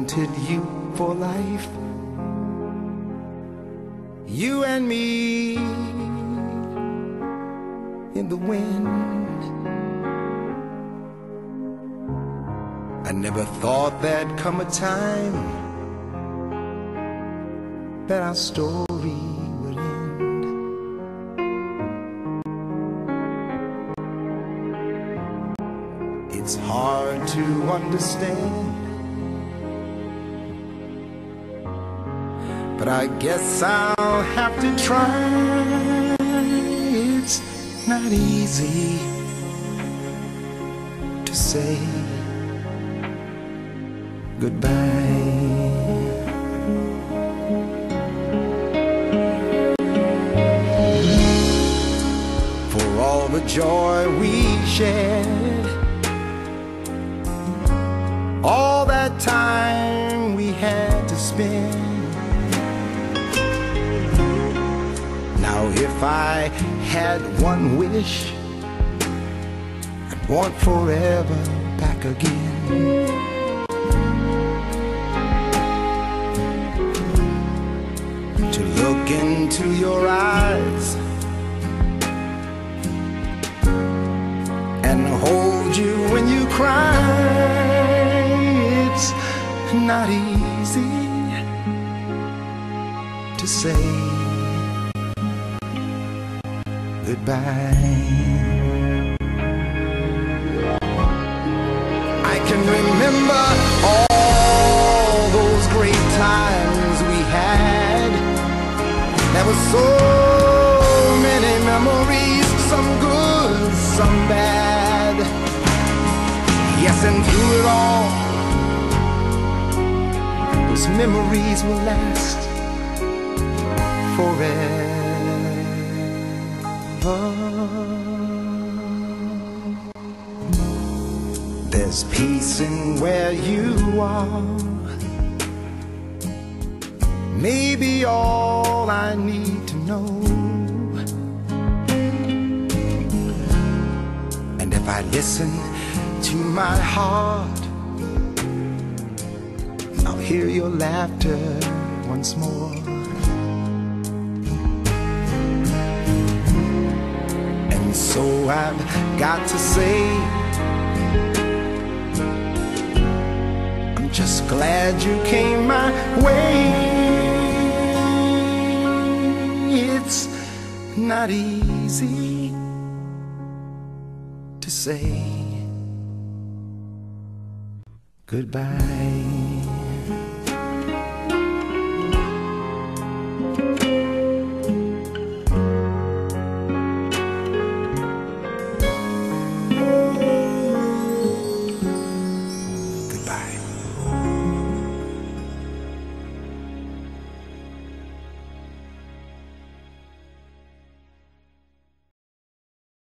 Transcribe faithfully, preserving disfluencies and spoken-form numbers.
wanted you for life, you and me in the wind. I never thought there'd come a time that our story would end. It's hard to understand, but I guess I'll have to try. It's not easy to say goodbye. For all the joy we shared, all that time we had to spend. Now if I had one wish, I'd want forever back again. To look into your eyes and hold you when you cry. It's not easy to say goodbye. I can remember all those great times we had. There were so many memories, some good, some bad. Yes, and through it all, those memories will last forever. There's peace in where you are, maybe all I need to know. And if I listen to my heart, I'll hear your laughter once more. And so I've got to say, I'm just glad you came my way. It's not easy to say goodbye.